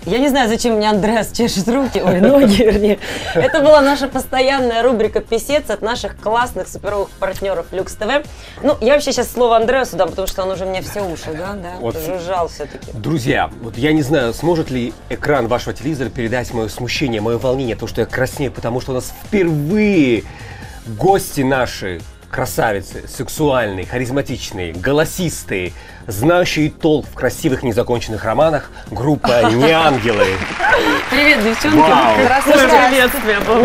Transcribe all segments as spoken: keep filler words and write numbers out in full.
Я не знаю, зачем мне Андреас чешет руки, ой, ноги, вернее. Это была наша постоянная рубрика «Песец» от наших классных суперовых партнеров Люкс ТВ. Ну, я вообще сейчас слово Андреасу дам, потому что он уже мне все уши, да, да, вот. Жужжал все-таки. Друзья, вот я не знаю, сможет ли экран вашего телевизора передать мое смущение, мое волнение, то, что я краснею, потому что у нас впервые гости наши, красавицы, сексуальные, харизматичные, голосистые, знающие толк в красивых незаконченных романах, группа «Неангелы». Привет, девчонки! Здравствуйте, приветствие было.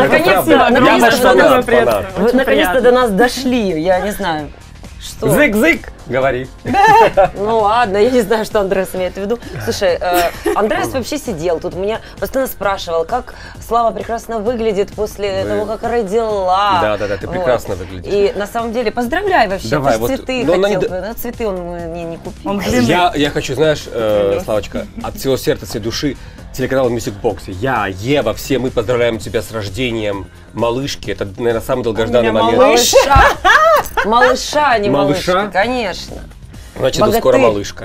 Наконец-то вы наконец-то до нас дошли, я не знаю. Что? Зык-зык, говори. Ну ладно, я не знаю, что Андреас имеет в виду. Слушай, э, Андреас вообще сидел тут, меня постоянно спрашивал, как Слава прекрасно выглядит после Вы... того, как родила. Да-да-да, ты вот. прекрасно выглядишь. И на самом деле, поздравляй вообще, Давай, ты вот, цветы но хотел, не... да, цветы он мне не купил. Он я, я хочу, знаешь, э, Славочка, от всего сердца, всей души, телеканал Music Box. Я, Ева, все мы поздравляем тебя с рождением малышки. Это, наверное, самый долгожданный момент. Малыша! Малыша, а не малыша, малышка, конечно. Значит, это скоро малышка.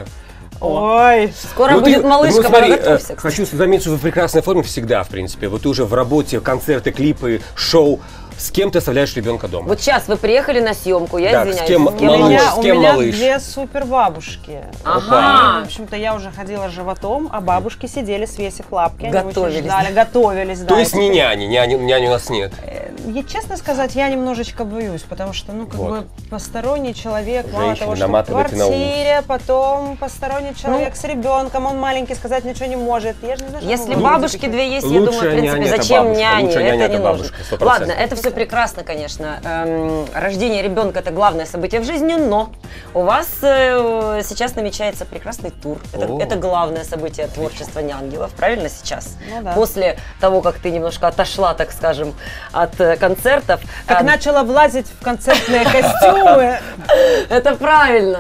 Ой, скоро ну, будет ты, малышка, ну, смотри, э, хочу заметить, что вы в прекрасной форме всегда, в принципе. Вот ты уже в работе, концерты, клипы, шоу. С кем ты оставляешь ребенка дома? Вот сейчас вы приехали на съемку, я так, извиняюсь. С кем, с кем малыш, у меня, с кем у меня малыш? две супер бабушки. Ага. В общем-то, я уже ходила животом, а бабушки сидели, свесив лапки. Готовились. Они ждали, готовились, да. То есть не няни, няни, няни у нас нет? Я, честно сказать, я немножечко боюсь, потому что, ну, как вот. бы посторонний человек, Женщины, мало того, что в квартире, потом посторонний человек ну, с ребенком, он маленький, сказать ничего не может. Я же не знаю, если что бабушки ну, две есть, я думаю, в принципе, зачем няни? Это няня, не это нужно. бабушка, ладно, это все прекрасно, конечно. Эм, рождение ребенка – это главное событие в жизни, но у вас э, сейчас намечается прекрасный тур. Это, это главное событие творчества «Неангелов», правильно, сейчас? Ну, да. После того, как ты немножко отошла, так скажем, от э, концертов. Как а, начала влазить в концертные костюмы. Это правильно.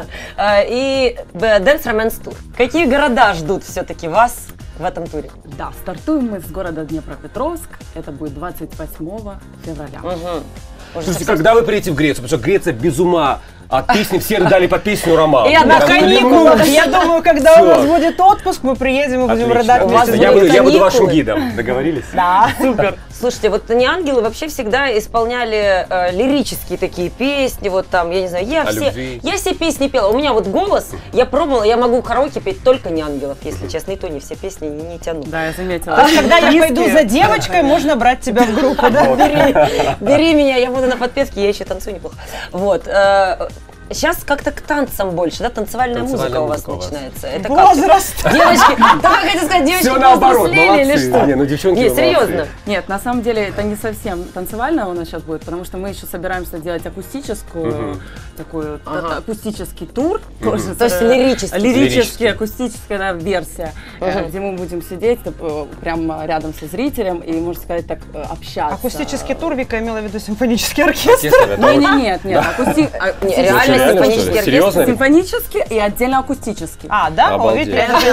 И Dance Romance Tour. Какие города ждут все-таки вас в этом туре? Да, стартуем мы с города Днепропетровск. Это будет двадцать восьмого февраля. Угу. Слушайте, когда вы приедете в Грецию? Потому что Греция без ума от песни, все рыдали под песню «Роман». И на каникулах. Я думаю, когда у нас будет отпуск, мы приедем и будем рыдать. Я буду, я буду вашим гидом. Договорились? Да. Супер. Слушайте, вот «Неангелы» вообще всегда исполняли э, лирические такие песни, вот там, я не знаю, я все, я все песни пела. У меня вот голос, я пробовала, я могу караоке петь только «Неангелов», если честно, и то не все песни не, не тяну. Да, я заметила. А когда я пойду за девочкой, можно брать тебя в группу, да? Бери, бери меня, я буду на подпевке, я еще танцую неплохо. Вот. Сейчас как-то к танцам больше, да? Танцевальная, Танцевальная музыка, музыка у вас начинается. Это возраст! Как? Девочки, да, как хотите сказать, девочки все наоборот, или что? Не, ну девчонки Нет, серьезно. Нет, на самом деле это не совсем танцевальная у нас сейчас будет, потому что мы еще собираемся делать акустическую, угу. такую, ага. акустический тур. Угу. Тоже, То есть лирический. Лирический, акустическая да, версия, угу. где мы будем сидеть прямо рядом со зрителем и, можно сказать, так общаться. Акустический тур, Вика имела в виду симфонический оркестр? Нет, нет, нет, реально симфонический оркестр. Симфонический и отдельно акустический. А, да? Обалдеть.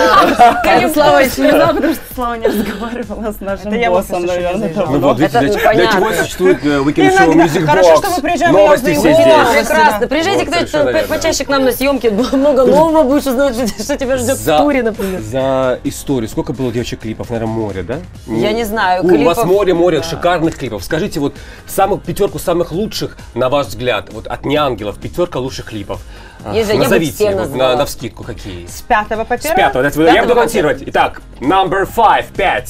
Я Слава еще не знала, потому что Слава не разговаривала с нашим боссом, наверное. Ну вот, видите, для чего существует Weekend Show Music Box? Хорошо, что мы приезжаем, новости все здесь. Прекрасно. Приезжайте кто-нибудь почаще к нам на съемки, много нового будешь узнать, что тебя ждет в туре, например. За историю. Сколько было девочек клипов? Наверное, море, да? Я не знаю. У вас море, море шикарных клипов. Скажите, вот самую пятерку самых лучших, на ваш взгляд, вот от «Неангелов», пятерка лучших клипов. Если назовите я вот, на, на вскидку какие. С пятого по первое? С пятого. С пятого я буду анонсировать. Итак, number five, пять.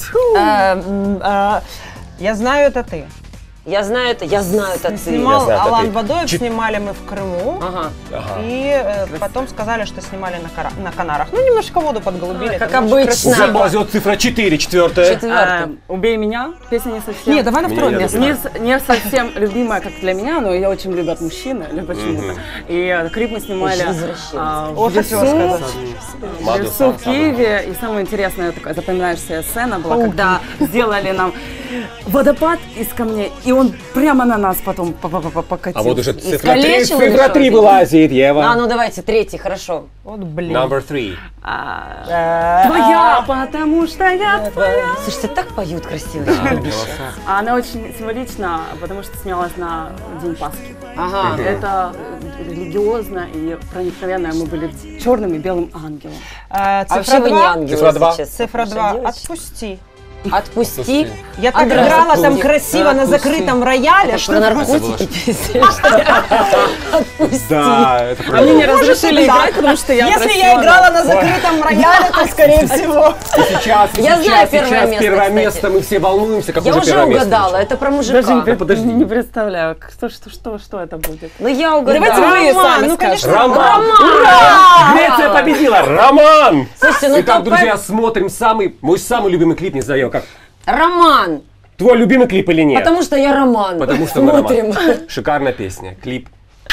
Я знаю, это ты. Я знаю это, я знаю это. Снимал знаю, Алан ты. Бадоев, Чет... снимали мы в Крыму. Ага. Ага. И э, потом сказали, что снимали на, Кара... на Канарах. Ну, немножко воду подголубили. А, как обычно. Уже ползет цифра четыре, четвертая. А, «Убей меня», песня не совсем... Нет, давай на второе место. Не, не совсем любимая, как для меня, но ее очень любят мужчины, почему-то. Mm-hmm. И клип мы снимали а, в лесу, в лесу в Киеве. И самое интересное, такая запоминающаяся сцена была, когда сделали нам водопад из камней, и он прямо на нас потом покатился. А вот уже цифра три вылазит, Ева. А, ну давайте, третий, хорошо. Вот блин. Number three. Твоя, потому что я твоя. Слушайте, так поют красиво. Она очень символична, потому что снялась на День Пасхи. Ага. Это религиозно и проникновенно. Мы были черным и белым ангелом. А, А вообще цифра вы не два. ангелы, Цифра два. если честно. Цифра Ваша два. девочка. Отпусти. Отпусти. Я так Отпусти. играла там красиво на Отпусти. закрытом рояле, Это что про просто- наркотики пиздишь, что ли? Отпусти. Да, это А мне не Может, разрешили и да. играть, потому что я Если просила. я играла на закрытом рояле, то скорее всего. И сейчас, и Я сейчас, знаю и первое сейчас место, первое кстати. место, мы все волнуемся, какое Я же уже первое место. угадала, это про мужика. Даже не, подожди. не представляю, что, что, что, что это будет. Ну я угадала. Давайте вы Роман, сами ну, скажете. Роман! Ура! Греция победила! Роман! Слушайте, ну Итак, топ друзья, смотрим самый, мой самый любимый клип, не знаю его как. Роман, Твой любимый клип или нет? потому что я Роман. Потому что мы Смотрим. Роман. Шикарная песня, клип.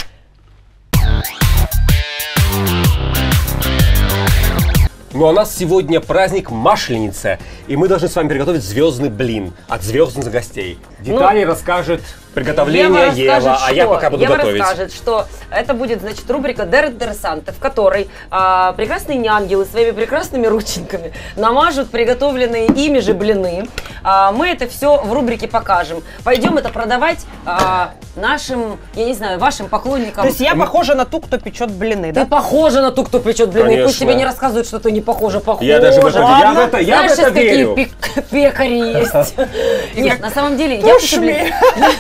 Ну, а у нас сегодня праздник Масленица, и мы должны с вами приготовить звездный блин от звездных гостей. Детали расскажет приготовление Ева Ева, расскажет, а я что? пока буду Ева готовить. расскажет, что это будет, значит, рубрика «Дер Интересанте», в которой а, прекрасные неангелы своими прекрасными рученьками намажут приготовленные ими же блины. А, мы это все в рубрике покажем. Пойдем это продавать а, нашим, я не знаю, вашим поклонникам. То есть я похожа на ту, кто печет блины, Ты да? похожа на ту, кто печет блины. И пусть Конечно. тебе не рассказывают, что ты не похожа, похожа. Я даже в это, я в это, я Знаешь, в это сейчас какие верю. пек- пекари есть? Нет, на самом деле, я Touch me.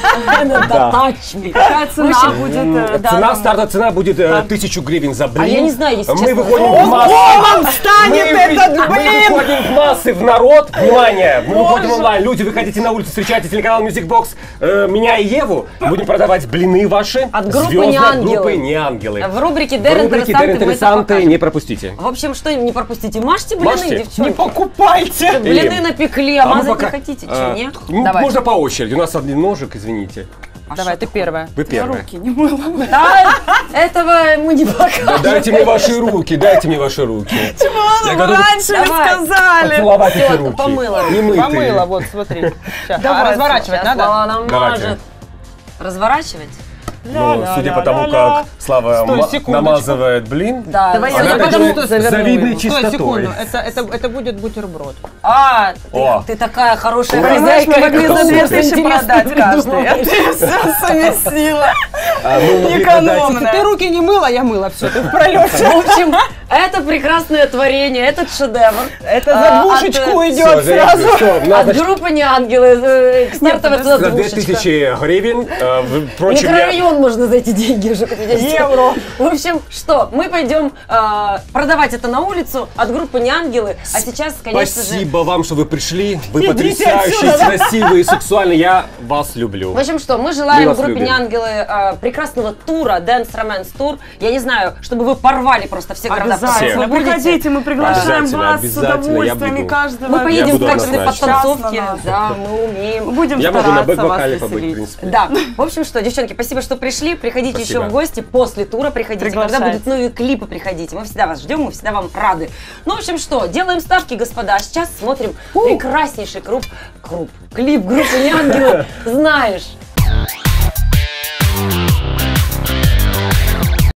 Да, touch me. Какая цена будет? э, да, Цена, там? старта цена будет э, тысячу гривен за блин. А я не знаю, если Мы честно. выходим в Ого, массы. вам станет Мы, этот мы блин! выходим в массы, в народ. Внимание, мы выходим онлайн. Люди, выходите на улицу, встречайте телеканал Music Box, э, меня и Еву. Будем продавать блины ваши. От группы звездной «Неангелы». группы «Неангелы». В рубрике В «Дер рубрике Интересанте» «Дер мы это Интересанте» покажем. не пропустите. В общем, что не пропустите? Мажьте блины, Мажьте. девчонки. Не покупайте! Блины Или- напекли, а А мы мазать пока- не хотите? а, Что, нет? ну, Давай. можно по очереди. У нас один ножик, извините. Давай, ты первая. Вы Я первая. руки не мыла. Да, этого мы не покажем. Дайте мне ваши руки, дайте мне ваши руки. Я готов Раньше не Давай. сказали! поцеловать эти Всё, руки. помыла. Не мытые. Помыла, вот, смотри. Щас. А Давай, разворачивать сейчас надо? Слава нам Давайте. мажет. Разворачивать? Ну, судя по тому, как Слава Стой, ма- секундочку. намазывает блин, Да. Давай я она запомню, такой что завидной Стой, чистотой. секунду, это, это, это будет бутерброд. А, ты, О. ты такая хорошая Понимаешь, хозяйка. мы могли как за две что-то тысячи интересное продать каждый. А придумаешь. ты все совместила. А мы могли продать- Экономно. Ты руки не мыла, я мыла все, ты в пролете. В общем, это прекрасное творение, этот шедевр. Это А, за двушечку от, э, Всё, идет зарядили, сразу. всё, у нас, От значит, группы «Неангелы», э, экспертов это за две двушечка. тысячи гривен. э, в- Впрочем, я... Микрорайон можно за эти деньги уже купить. Евро. В общем, что, мы пойдем э, продавать это на улицу от группы «Неангелы». А сейчас, конечно же... Спасибо вам, что вы пришли. Вы Идите потрясающие, отсюда. красивые, сексуальные. Я вас люблю. В общем, что, мы желаем Мы вас группе любим. «Неангелы» э, прекрасного тура, Dance Romance Tour. Я не знаю, чтобы вы порвали просто все города. в которых Обязательно. вы будете. Приходите, мы приглашаем Обязательно, вас с обязательно, я удовольствием. И буду. каждого. Мы поедем буду в качестве однозначно. подтанцовки. Час на нас. Да, мы умеем. Будем Я могу на стараться вас бэк-вокале побыть, в веселить. принципе. Да. В общем, что, девчонки, спасибо, что пришли. Приходите Спасибо. еще в гости после тура. Приходите, когда Приглашайте. будут новые клипы, приходите. Мы всегда вас ждем, мы всегда вам рады. Ну, в общем, что, делаем ставки, господа. А сейчас смотрим прекраснейший круп, круп, клип группы «Неангелы». Знаешь.